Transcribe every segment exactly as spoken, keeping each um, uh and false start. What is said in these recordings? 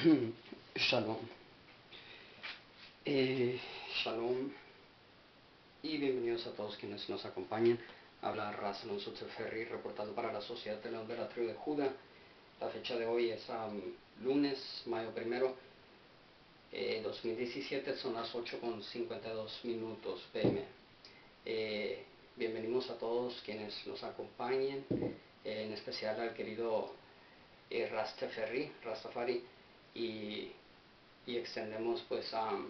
Shalom. Eh, shalom y bienvenidos a todos quienes nos acompañan. Habla Ras Alonso Teferri reportando para la Sociedad de León de la Tribu de Judá. La fecha de hoy es um, lunes, mayo primero, eh, dos mil diecisiete, son las ocho con cincuenta y dos minutos p m. Eh, bienvenidos a todos quienes nos acompañen, eh, en especial al querido eh, Ras Teferri, Rastafari, y, y extendemos pues um,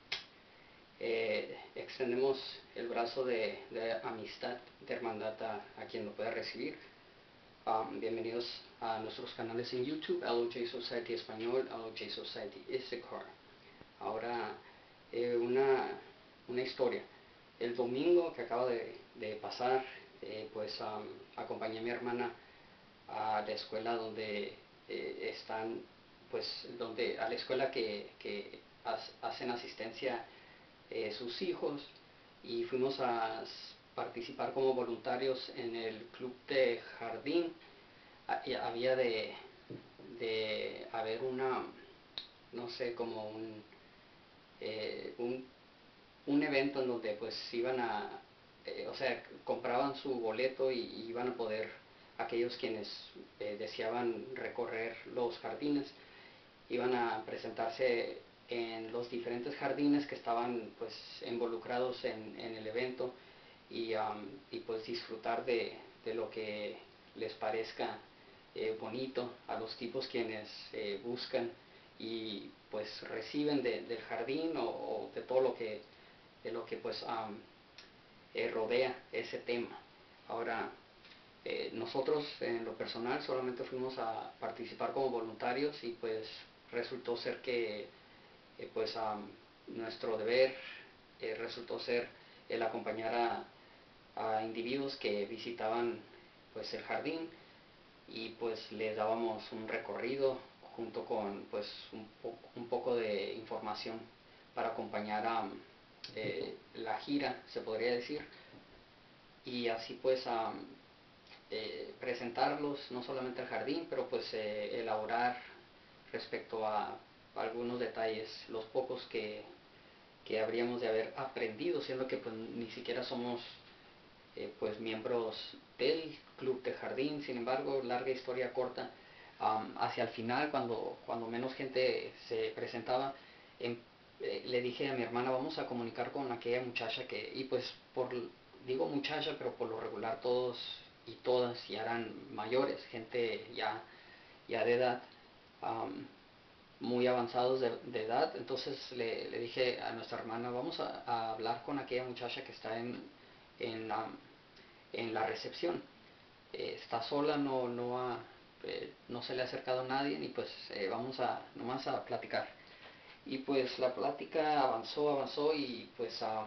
eh, extendemos el brazo de, de amistad, de hermandad a, a quien lo pueda recibir. Um, bienvenidos a nuestros canales en YouTube, L O J Society Español, L O J Society Issachar. Ahora, eh, una, una historia. El domingo que acaba de, de pasar, eh, pues um, acompañé a mi hermana a la escuela donde eh, están, pues, donde, a la escuela que, que hacen asistencia eh, sus hijos, y fuimos a participar como voluntarios en el club de jardín. Había de, de haber una, no sé, como un, eh, un, un evento en donde pues iban a, eh, o sea, compraban su boleto y, y iban a poder, aquellos quienes eh, deseaban recorrer los jardines, iban a presentarse en los diferentes jardines que estaban pues involucrados en, en el evento, y, um, y pues disfrutar de, de lo que les parezca eh, bonito a los tipos quienes eh, buscan y pues reciben de, del jardín o, o, de todo lo que, de lo que pues um, eh, rodea ese tema. Ahora, eh, nosotros en lo personal solamente fuimos a participar como voluntarios, y pues resultó ser que eh, pues um, nuestro deber eh, resultó ser el acompañar a, a individuos que visitaban pues el jardín, y pues les dábamos un recorrido junto con pues un, po un poco de información para acompañar a eh, la gira, se podría decir, y así pues a eh, presentarlos no solamente al jardín, pero pues eh, elaborar respecto a algunos detalles, los pocos que, que habríamos de haber aprendido, siendo que pues ni siquiera somos eh, pues miembros del club de jardín. Sin embargo, larga historia corta, um, hacia el final, cuando, cuando menos gente se presentaba, en, eh, le dije a mi hermana, vamos a comunicar con aquella muchacha que, y pues por, digo muchacha, pero por lo regular todos y todas ya eran mayores, gente ya, ya de edad, um, muy avanzados de, de edad. Entonces le, le dije a nuestra hermana, vamos a, a hablar con aquella muchacha que está en, en, um, en la recepción. Eh, está sola, no, no, ha, eh, no se le ha acercado a nadie, y pues eh, vamos a nomás a platicar. Y pues la plática avanzó, avanzó, y pues um,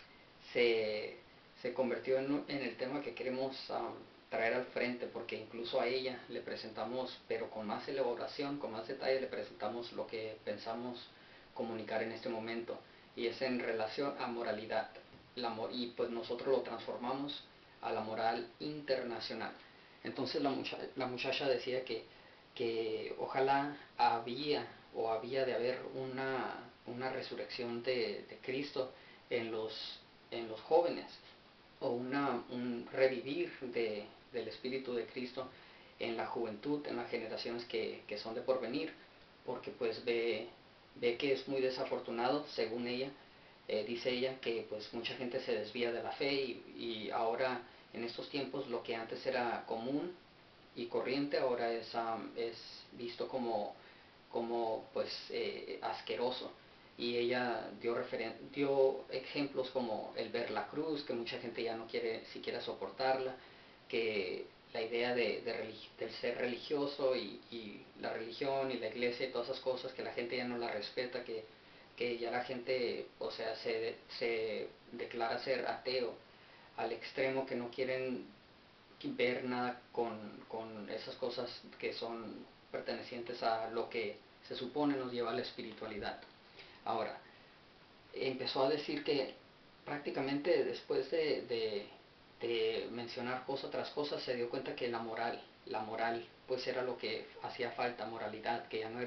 se, se convirtió en, en el tema que queremos um, traer al frente, porque incluso a ella le presentamos, pero con más elaboración, con más detalle, le presentamos lo que pensamos comunicar en este momento, y es en relación a moralidad. La, y pues nosotros lo transformamos a la moral internacional. Entonces la, mucha, la muchacha decía que, que ojalá había o había de haber una, una resurrección de, de Cristo en los, en los jóvenes, o una, un revivir de, del Espíritu de Cristo en la juventud, en las generaciones que, que son de porvenir, porque pues ve, ve que es muy desafortunado, según ella, eh, dice ella, que pues mucha gente se desvía de la fe, y, y ahora en estos tiempos lo que antes era común y corriente ahora es, um, es visto como, como pues eh, asqueroso. Y ella dio, referen dio ejemplos como el ver la cruz, que mucha gente ya no quiere siquiera soportarla, que la idea de, de religi del ser religioso y, y la religión y la iglesia y todas esas cosas, que la gente ya no la respeta, que, que ya la gente, o sea, se, se declara ser ateo al extremo, que no quieren ver nada con, con esas cosas que son pertenecientes a lo que se supone nos lleva a la espiritualidad. Ahora, empezó a decir que prácticamente después de, de, de mencionar cosa tras cosa, se dio cuenta que la moral, la moral pues era lo que hacía falta, moralidad, que ya no, er,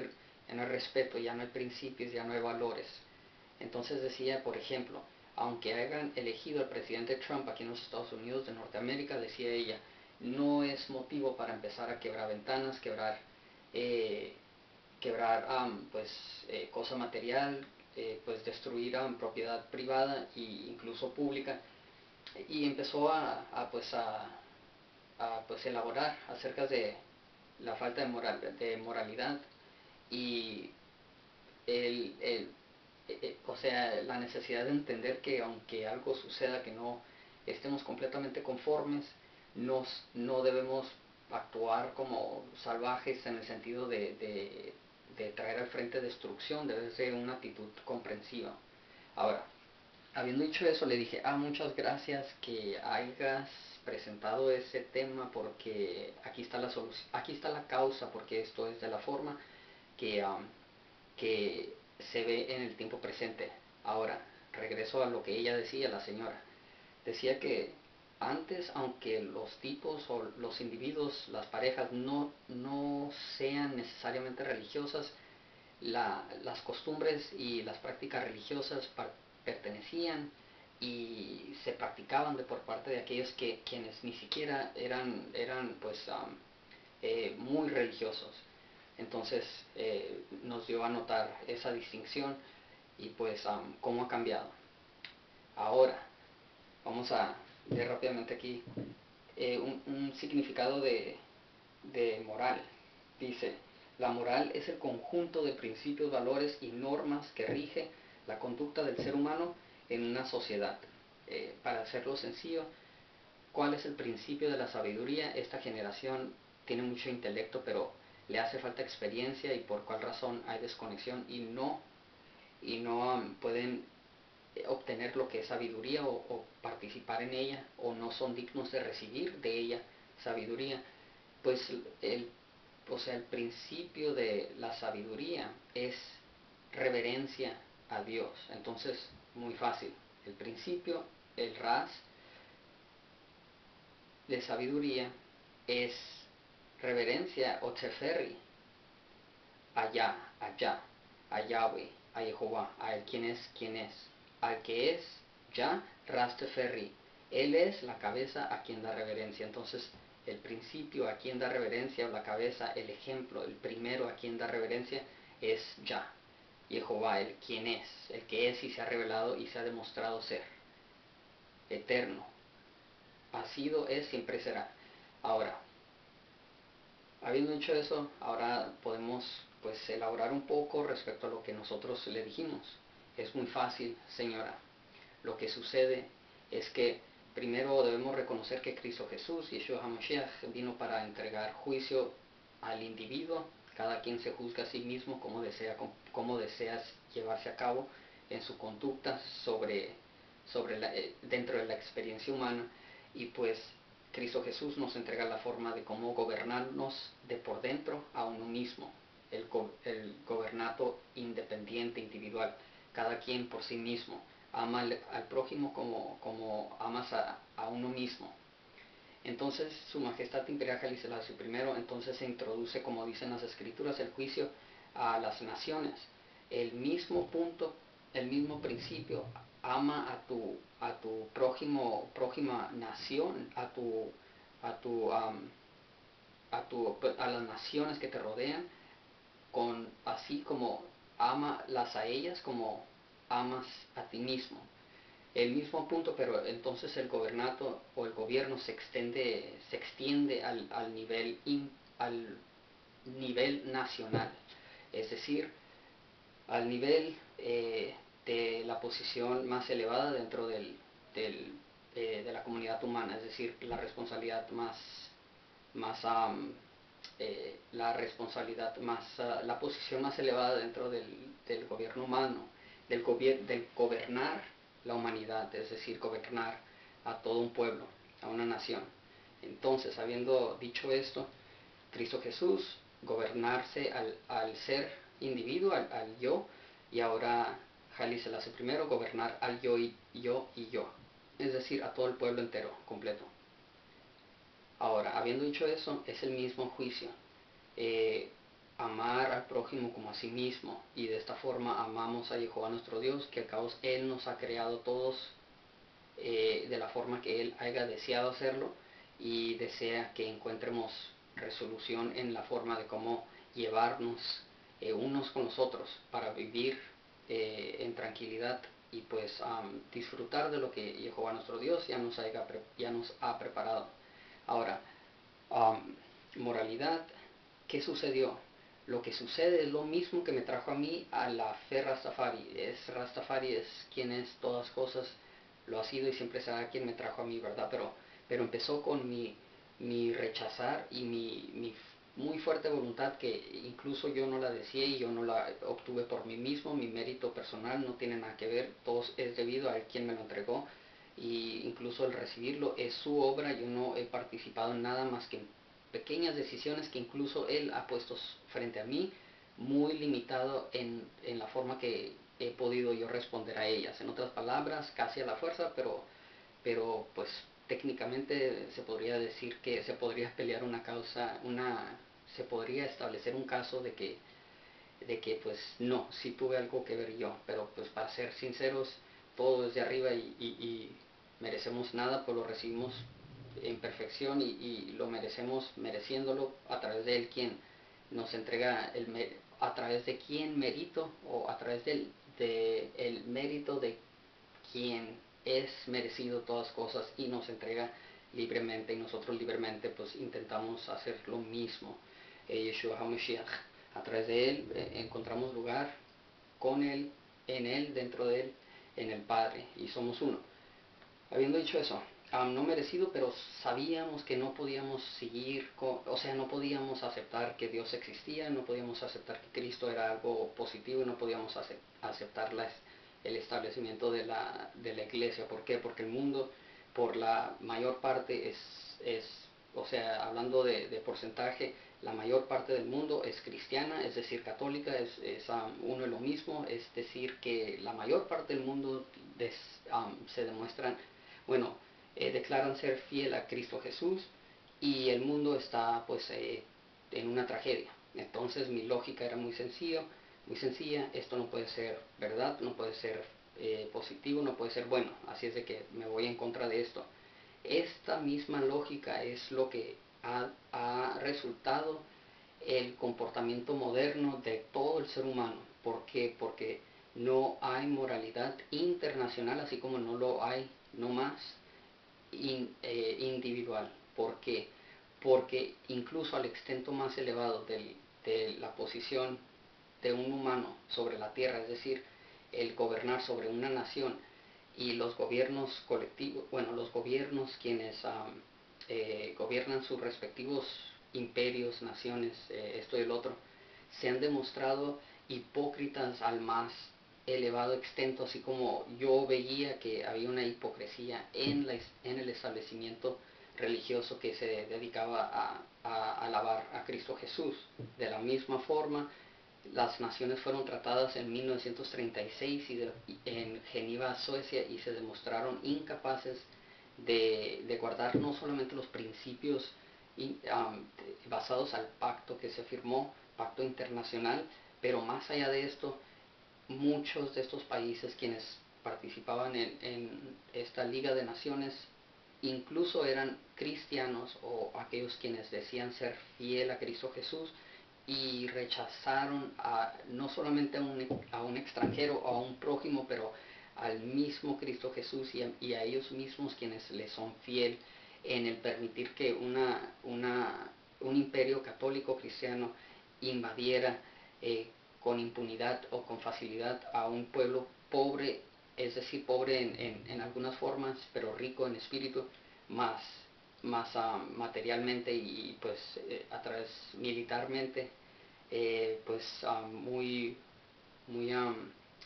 ya no hay respeto, ya no hay principios, ya no hay valores. Entonces decía, por ejemplo, aunque hayan elegido al presidente Trump aquí en los Estados Unidos de Norteamérica, decía ella, no es motivo para empezar a quebrar ventanas, quebrar, eh, quebrar um, pues, eh, cosa material, eh, pues destruir um, propiedad privada e incluso pública. Y empezó a, a pues a, a pues elaborar acerca de la falta de, moral, de moralidad y el, el eh, o sea, la necesidad de entender que aunque algo suceda que no estemos completamente conformes, nos, no debemos actuar como salvajes en el sentido de, de, de traer al frente destrucción, debe ser una actitud comprensiva. Ahora, habiendo dicho eso, le dije, ah, muchas gracias que hayas presentado ese tema porque aquí está la solución, aquí está la causa, porque esto es de la forma que, um, que se ve en el tiempo presente. Ahora, regreso a lo que ella decía, la señora. Decía que antes, aunque los tipos o los individuos, las parejas, no, no sean necesariamente religiosas, la, las costumbres y las prácticas religiosas pertenecían y se practicaban de por parte de aquellos que quienes ni siquiera eran, eran pues um, eh, muy religiosos. Entonces eh, nos dio a notar esa distinción y pues um, cómo ha cambiado. Ahora, vamos a ver rápidamente aquí eh, un, un significado de, de moral. Dice, la moral es el conjunto de principios, valores y normas que rige la conducta del ser humano en una sociedad. Eh, para hacerlo sencillo, ¿cuál es el principio de la sabiduría? Esta generación tiene mucho intelecto, pero le hace falta experiencia y por cuál razón hay desconexión y no, y no um, pueden obtener lo que es sabiduría o, o participar en ella o no son dignos de recibir de ella sabiduría. Pues el, o sea, el principio de la sabiduría es reverencia a Dios. Entonces, muy fácil. El principio, el ras de sabiduría es reverencia o teferri allá, allá, a Yahweh, a Jehová, a él quien es, quien es, al que es ya, ras teferri. Él es la cabeza a quien da reverencia. Entonces, el principio a quien da reverencia, o la cabeza, el ejemplo, el primero a quien da reverencia es ya, Jehová, el quien es, el que es y se ha revelado y se ha demostrado ser, eterno, ha sido, es, siempre será. Ahora, habiendo dicho eso, ahora podemos pues elaborar un poco respecto a lo que nosotros le dijimos. Es muy fácil, señora. Lo que sucede es que primero debemos reconocer que Cristo Jesús, Yeshua HaMashiach, vino para entregar juicio al individuo. Cada quien se juzga a sí mismo como desea, como deseas llevarse a cabo en su conducta sobre, sobre la, dentro de la experiencia humana. Y pues Cristo Jesús nos entrega la forma de cómo gobernarnos de por dentro a uno mismo, el, el gobernato independiente, individual, cada quien por sí mismo. Ama al, al prójimo como, como amas a, a uno mismo. Entonces su majestad imperial Haile Selassie primero, entonces se introduce, como dicen las escrituras, el juicio a las naciones. El mismo punto, el mismo principio, ama a tu, a tu prójimo, prójima nación, a tu, a tu, um, a tu, a las naciones que te rodean, con, así como amalas a ellas como amas a ti mismo. El mismo punto, pero entonces el gobernato o el gobierno se extiende, se extiende al, al, nivel, in, al nivel nacional, es decir, al nivel eh, de la posición más elevada dentro del, del, eh, de la comunidad humana, es decir, la responsabilidad más, más um, eh, la responsabilidad más, uh, la posición más elevada dentro del, del gobierno humano, del, gobier del gobernar la humanidad, es decir, gobernar a todo un pueblo, a una nación. Entonces, habiendo dicho esto, Cristo Jesús, gobernarse al, al ser individuo, al, al yo, y ahora Haile Selassie primero, gobernar al yo y yo y yo, es decir, a todo el pueblo entero, completo. Ahora, habiendo dicho eso, es el mismo juicio. Eh, amar al prójimo como a sí mismo, y de esta forma amamos a Jehová nuestro Dios, que al cabo Él nos ha creado todos eh, de la forma que Él haya deseado hacerlo, y desea que encontremos resolución en la forma de cómo llevarnos eh, unos con los otros para vivir eh, en tranquilidad y pues um, disfrutar de lo que Jehová nuestro Dios ya nos, haya, ya nos ha preparado. Ahora, um, moralidad, ¿qué sucedió? Lo que sucede es lo mismo que me trajo a mí a la fe Rastafari. Es Rastafari es quien es todas cosas, lo ha sido y siempre será quien me trajo a mí, ¿verdad? Pero, pero empezó con mi, mi rechazar y mi, mi muy fuerte voluntad, que incluso yo no la deseé y yo no la obtuve por mí mismo. Mi mérito personal no tiene nada que ver, todo es debido a quien me lo entregó, y incluso el recibirlo es su obra. Yo no he participado en nada más que en pequeñas decisiones que incluso él ha puesto frente a mí, muy limitado en, en la forma que he podido yo responder a ellas. En otras palabras, casi a la fuerza, pero, pero pues técnicamente se podría decir que se podría pelear una causa, una, se podría establecer un caso de que, de que pues no, sí tuve algo que ver yo, pero pues para ser sinceros, todo desde arriba, y, y, y merecemos nada, pues lo recibimos en perfección, y, y lo merecemos mereciéndolo a través de él, quien nos entrega el a través de quien mérito, o a través del de el mérito de quien es merecido todas cosas y nos entrega libremente, y nosotros libremente pues intentamos hacer lo mismo. eh, Yeshua HaMashiach, a través de él eh, encontramos lugar con él, en él, dentro de él, en el Padre, y somos uno. Habiendo dicho eso, um, no merecido, pero sabíamos que no podíamos seguir, con, o sea, no podíamos aceptar que Dios existía, no podíamos aceptar que Cristo era algo positivo, y no podíamos aceptar la, el establecimiento de la, de la iglesia. ¿Por qué? Porque el mundo, por la mayor parte, es, es o sea, hablando de, de porcentaje, la mayor parte del mundo es cristiana, es decir, católica, es, es um, uno y lo mismo, es decir, que la mayor parte del mundo des, um, se demuestran, bueno, eh, declaran ser fiel a Cristo Jesús, y el mundo está pues eh, en una tragedia. Entonces mi lógica era muy sencillo, muy sencilla: esto no puede ser verdad, no puede ser eh, positivo, no puede ser bueno, así es de que me voy en contra de esto. Esta misma lógica es lo que ha, ha resultado el comportamiento moderno de todo el ser humano. ¿Por qué? Porque no hay moralidad internacional, así como no lo hay, no más, in, eh, individual. ¿Por qué? Porque incluso al extento más elevado del, de la posición de un humano sobre la tierra, es decir, el gobernar sobre una nación, y los gobiernos colectivos, bueno, los gobiernos quienes um, eh, gobiernan sus respectivos imperios, naciones, eh, esto y el otro, se han demostrado hipócritas al más elevado extento, así como yo veía que había una hipocresía en, la, en el establecimiento religioso que se dedicaba a, a alabar a Cristo Jesús. De la misma forma, las naciones fueron tratadas en mil novecientos treinta y seis y de, en Geneva, Suecia, y se demostraron incapaces de, de guardar no solamente los principios in, um, basados al pacto que se firmó, pacto internacional, pero más allá de esto, muchos de estos países quienes participaban en, en esta Liga de Naciones incluso eran cristianos, o aquellos quienes decían ser fiel a Cristo Jesús, y rechazaron a, no solamente a un, a un extranjero o a un prójimo, pero al mismo Cristo Jesús, y a, y a ellos mismos quienes le son fiel, en el permitir que una, una, un imperio católico cristiano invadiera eh, con impunidad o con facilidad a un pueblo pobre, es decir, pobre en, en, en algunas formas, pero rico en espíritu, más más uh, materialmente, y pues eh, a través militarmente, eh, pues uh, muy, muy um,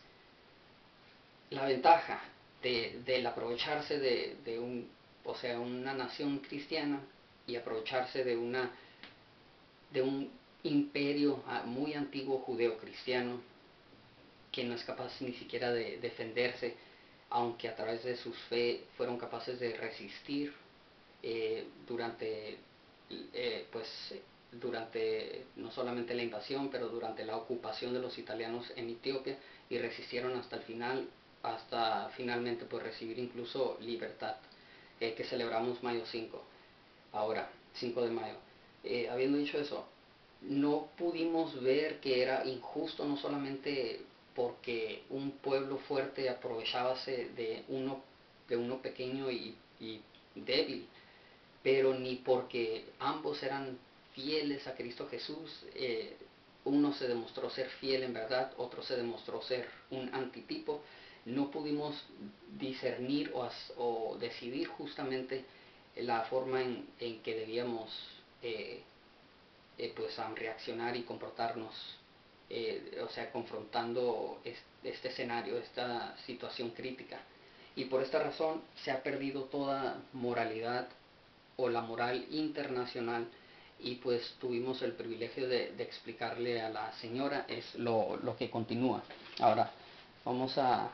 la ventaja de, del aprovecharse de, de un, o sea, una nación cristiana, y aprovecharse de una, de un imperio uh, muy antiguo judeo-cristiano, que no es capaz ni siquiera de defenderse, aunque a través de sus fe fueron capaces de resistir eh, durante eh, pues durante no solamente la invasión, pero durante la ocupación de los italianos en Etiopía, y resistieron hasta el final, hasta finalmente pues recibir incluso libertad, eh, que celebramos mayo cinco, ahora, cinco de mayo. Eh, habiendo dicho eso, no pudimos ver que era injusto, no solamente porque un pueblo fuerte aprovechábase de uno, de uno pequeño y, y débil, pero ni porque ambos eran fieles a Cristo Jesús. Eh, uno se demostró ser fiel en verdad, otro se demostró ser un antitipo. No pudimos discernir o, o decidir justamente la forma en, en que debíamos eh, eh, pues a reaccionar y comportarnos, eh, o sea, confrontando este escenario, esta situación crítica. Y por esta razón se ha perdido toda moralidad o la moral internacional, y pues tuvimos el privilegio de, de explicarle a la señora es lo, lo que continúa. Ahora vamos a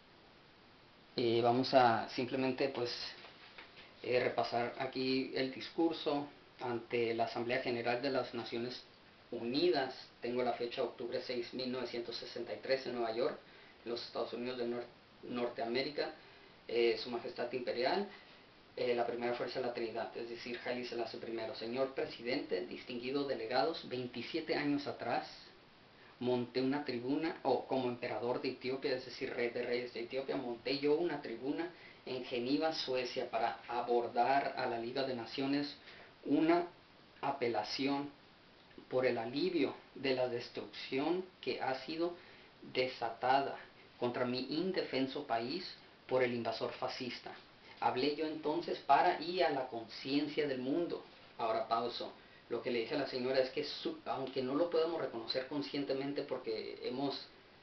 eh, vamos a simplemente pues eh, repasar aquí el discurso ante la Asamblea General de las Naciones Unidas. Tengo la fecha octubre seis, mil novecientos sesenta y tres, en Nueva York, los Estados Unidos de Nor Norteamérica. Eh, Su Majestad Imperial, eh, la primera fuerza de la Trinidad, es decir, Haile Selassie primero. Señor Presidente, distinguidos delegados, veintisiete años atrás monté una tribuna, o como emperador de Etiopía, es decir, rey de reyes de Etiopía, monté yo una tribuna en Ginebra, Suecia, para abordar a la Liga de Naciones una apelación por el alivio de la destrucción que ha sido desatada contra mi indefenso país por el invasor fascista. Hablé yo entonces para y a la conciencia del mundo. Ahora pauso. Lo que le dije a la señora es que su, aunque no lo podemos reconocer conscientemente porque hemos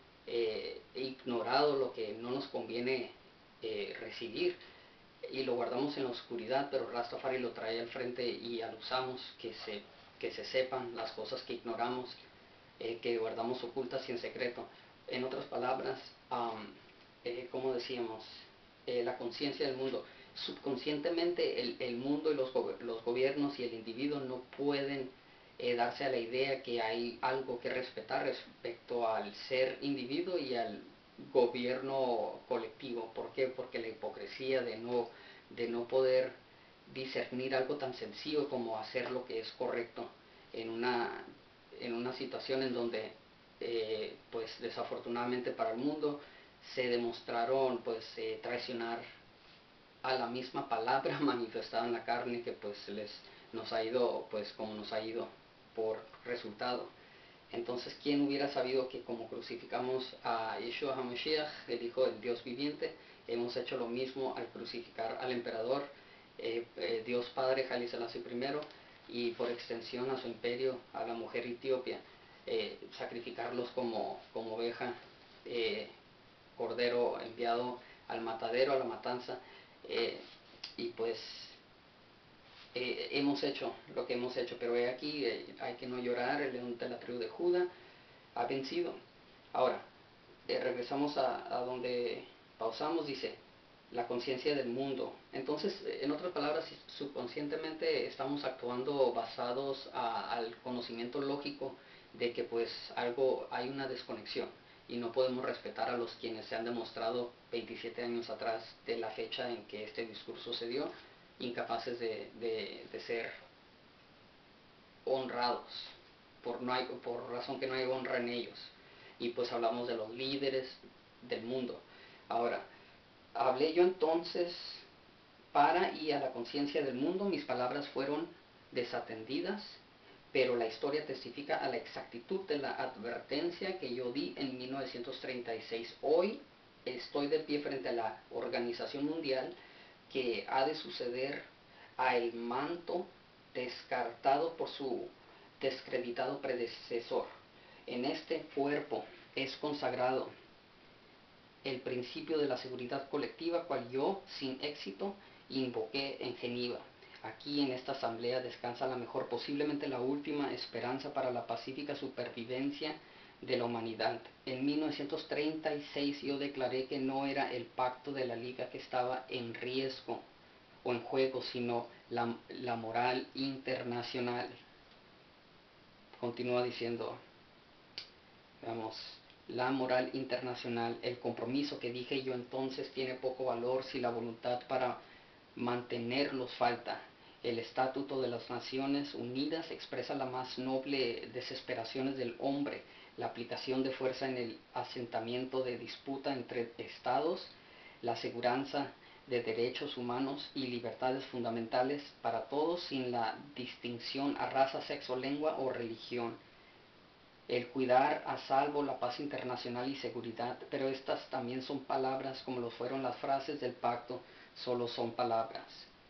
eh, ignorado lo que no nos conviene eh, recibir y lo guardamos en la oscuridad, pero Rastafari lo trae al frente y al usamos, que se, que se sepan las cosas que ignoramos, eh, que guardamos ocultas y en secreto. En otras palabras, um, eh, como decíamos, eh, la conciencia del mundo. Subconscientemente el, el mundo y los, los gobiernos y el individuo no pueden eh, darse a la idea que hay algo que respetar respecto al ser individuo y al gobierno colectivo. ¿Por qué? Porque la hipocresía de no, de no poder discernir algo tan sencillo como hacer lo que es correcto en una, en una situación en donde eh, pues desafortunadamente para el mundo se demostraron pues eh, traicionar a la misma palabra manifestada en la carne, que pues les nos ha ido pues como nos ha ido por resultado. Entonces, ¿quién hubiera sabido que como crucificamos a Yeshua HaMashiach, el Hijo del Dios viviente, hemos hecho lo mismo al crucificar al emperador, eh, eh, Dios Padre Haile Selassie primero, y por extensión a su imperio, a la mujer etíope, eh, sacrificarlos como, como oveja, eh, cordero enviado al matadero, a la matanza, eh, y pues eh, hemos hecho lo que hemos hecho, pero he aquí, eh, hay que no llorar, el león de la tribu de Judá ha vencido. Ahora, eh, regresamos a, a donde pausamos, dice, la conciencia del mundo. Entonces, en otras palabras, subconscientemente estamos actuando basados a, al conocimiento lógico de que pues algo, hay una desconexión y no podemos respetar a los quienes se han demostrado veintisiete años atrás de la fecha en que este discurso se dio, incapaces de, de, de ser honrados, por, no hay, por razón que no hay honra en ellos. Y pues hablamos de los líderes del mundo. Ahora, hablé yo entonces para y a la conciencia del mundo, mis palabras fueron desatendidas, pero la historia testifica a la exactitud de la advertencia que yo di en mil novecientos treinta y seis. Hoy estoy de pie frente a la Organización Mundial que ha de suceder a el manto descartado por su descreditado predecesor. En este cuerpo es consagrado el principio de la seguridad colectiva, cual yo, sin éxito, invoqué en Ginebra. Aquí en esta asamblea descansa la mejor, posiblemente la última esperanza para la pacífica supervivencia de la humanidad. En mil novecientos treinta y seis yo declaré que no era el pacto de la Liga que estaba en riesgo o en juego, sino la, la moral internacional. Continúa diciendo, veamos, la moral internacional, el compromiso que dije yo entonces tiene poco valor si la voluntad para mantenerlos falta. El Estatuto de las Naciones Unidas expresa las más nobles desesperaciones del hombre, la aplicación de fuerza en el asentamiento de disputa entre estados, la aseguranza de derechos humanos y libertades fundamentales para todos sin la distinción a raza, sexo, lengua o religión. El cuidar a salvo la paz internacional y seguridad, pero estas también son palabras como lo fueron las frases del pacto, solo son palabras.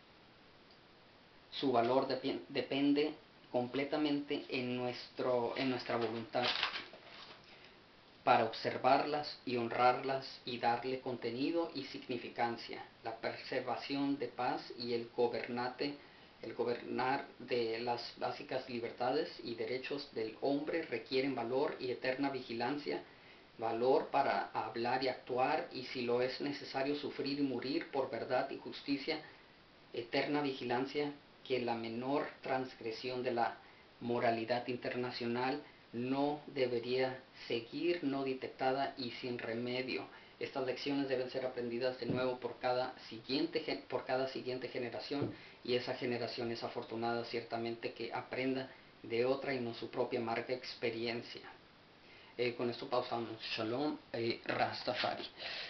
Su valor dep depende completamente en, nuestro, en nuestra voluntad para observarlas y honrarlas y darle contenido y significancia. La preservación de paz y el gobernate, el gobernar de las básicas libertades y derechos del hombre requieren valor y eterna vigilancia, valor para hablar y actuar, y si lo es necesario sufrir y morir por verdad y justicia, eterna vigilancia que la menor transgresión de la moralidad internacional no debería seguir no detectada y sin remedio. Estas lecciones deben ser aprendidas de nuevo por cada siguiente, por cada siguiente generación, y esa generación es afortunada ciertamente que aprenda de otra y no su propia marca experiencia. Eh, con esto pausamos. Shalom, eh, Rastafari.